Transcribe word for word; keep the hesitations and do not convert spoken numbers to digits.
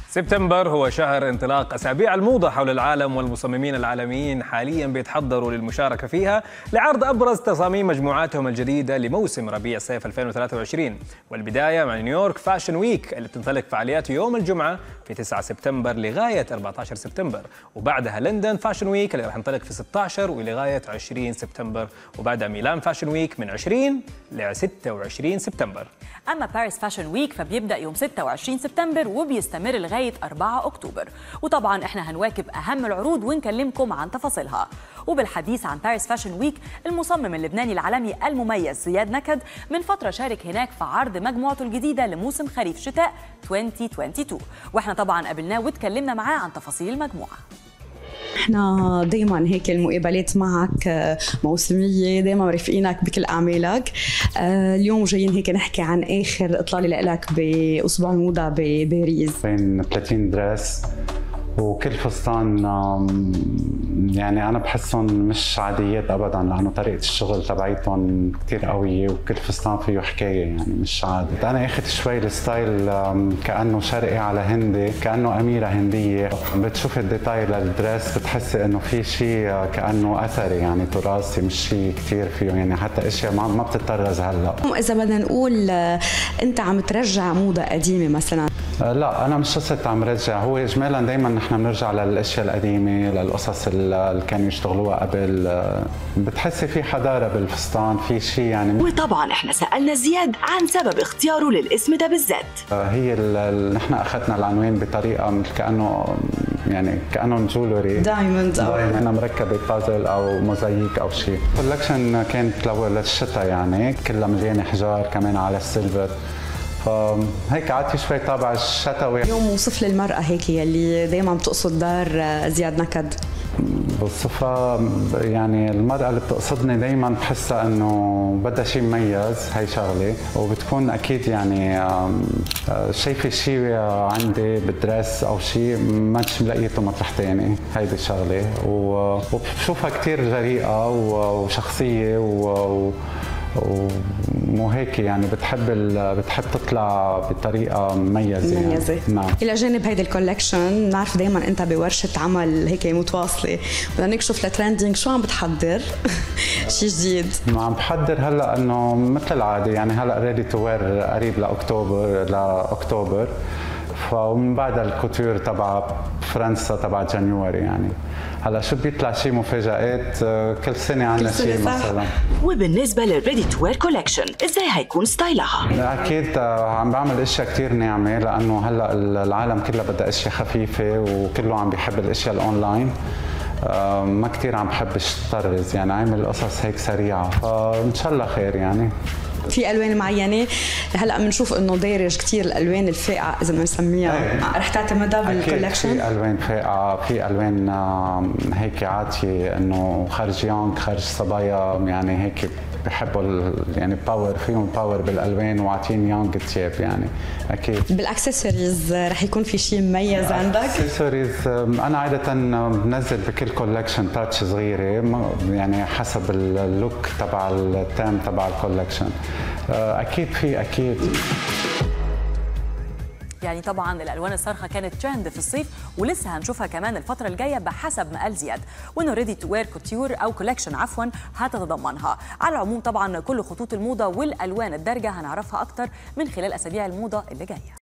سبتمبر هو شهر انطلاق أسابيع الموضة حول العالم، والمصممين العالميين حاليا بيتحضروا للمشاركة فيها لعرض أبرز تصاميم مجموعاتهم الجديدة لموسم ربيع صيف ألفين وثلاثة وعشرين. والبداية مع نيويورك فاشن ويك اللي بتنطلق فعالياته يوم الجمعة في تسعة سبتمبر لغاية أربعة عشر سبتمبر، وبعدها لندن فاشن ويك اللي راح ينطلق في ستة عشر ولغاية عشرين سبتمبر، وبعدها ميلان فاشن ويك من عشرين ل ستة وعشرين سبتمبر. أما باريس فاشن ويك فبيبدأ يوم ستة وعشرين سبتمبر وبيستمر لغاية أربعة أكتوبر، وطبعا احنا هنواكب أهم العروض ونكلمكم عن تفاصيلها. وبالحديث عن باريس فاشن ويك، المصمم اللبناني العالمي المميز زياد نكد من فترة شارك هناك في عرض مجموعته الجديدة لموسم خريف شتاء ألفين واثنين وعشرين، واحنا طبعا قابلناه واتكلمنا معاه عن تفاصيل المجموعة. احنا دايما هيك المقابلات معك موسميه، دايما مرافقينك بكل اعمالك. اليوم جايين هيك نحكي عن اخر اطلاله لك باسبوع الموضه بباريس. بين ثلاثين دريس وكل فستان يعني انا بحسهم مش عاديات ابدا، لانه طريقه الشغل تبعيتهم كثير قوية وكل فستان فيه حكايه، يعني مش عادي. انا اخذت شوي الستايل كانه شرقي على هندي، كانه اميره هنديه. بتشوف الديتاي للدريس بتحسي انه في شيء كانه اثري، يعني تراثي، مش شيء كثير فيه، يعني حتى اشياء ما بتتطرز هلا. اذا بدنا نقول انت عم ترجع موضه قديمه مثلا؟ لا، انا مش قصه عم رجع، هو اجمالا دائما نحن بنرجع للاشياء القديمه، للقصص اللي كانوا يشتغلوها قبل. بتحسي في حضاره بالفستان، في شيء يعني. وطبعا احنا سالنا زياد عن سبب اختياره للاسم ده بالذات. هي نحن اخذنا العنوان بطريقه مثل كانه يعني كانه جولري دايموند او انا مركبه بازل او موزاييك او شيء. الكولكشن كانت للشتاء، يعني كلها مليانه حجار كمان على السيلفر، فهيك عادي شوي طابع الشتوي. اليوم وصف لي المرأة هيك يلي دايما بتقصد دار زياد نكد. بوصفها يعني المرأة اللي بتقصدني دايما بحسها انه بدها شيء مميز، هي شغلة، وبتكون اكيد يعني شايفة شيء عندي بالدرس او شيء ما مش ملاقيته مطرح ثاني، هيدي شغلة. وبشوفها كثير جريئة وشخصية و ومو هيك، يعني بتحب بتحب تطلع بطريقه مميزه مميزه يعني. نعم. الى جانب هيدي الكولكشن، بنعرف دائما انت بورشه عمل هيك متواصله، بدنا نكشف لترندينج، شو عم بتحضر؟ شيء جديد؟ عم بحضر هلا انه مثل العاده، يعني هلا ريدي تو وير قريب لاكتوبر لاكتوبر ومن بعد الكوتور تبع فرنسا تبع جانيوري. يعني هلا شو بيطلع شيء مفاجآت كل سنه عندنا شيء مثلا. وبالنسبه للريدي تو وير كولكشن، ازاي هيكون ستايلها؟ اكيد عم بعمل اشياء كثير ناعمه، لانه هلا العالم كلها بدها اشياء خفيفه وكله عم بيحب الاشياء الاونلاين. ما كثير عم بحبش الطرز، يعني عامل قصص هيك سريعه، فان شاء الله خير. يعني في الوان معينه هلا بنشوف انه دارج كثير الالوان الفاقعه اذا بنسميها، رح تعتمدها بالكولكشن؟ في الوان فاقعه، في الوان هيك عاتيه، انه خرج يونغ، خرج صبايا، يعني هيك بحبوا يعني باور، فيهم باور بالالوان وعاطين يونغ ثياب. يعني اكيد. بالاكسسوارز رح يكون في شيء مميز عندك؟ الاكسسوارز انا عاده بنزل بكل كولكشن تاتش صغيره، يعني حسب اللوك تبع التام تبع الكولكشن. اكيد في اكيد. يعني طبعا الالوان الصارخه كانت ترند في الصيف، ولسه هنشوفها كمان الفتره الجايه بحسب ما قال زياد، وانه ريدي تو وير كوتيور او كولكشن عفوا هتتضمنها. على العموم طبعا كل خطوط الموضه والالوان الدارجه هنعرفها اكتر من خلال اسابيع الموضه اللي جايه.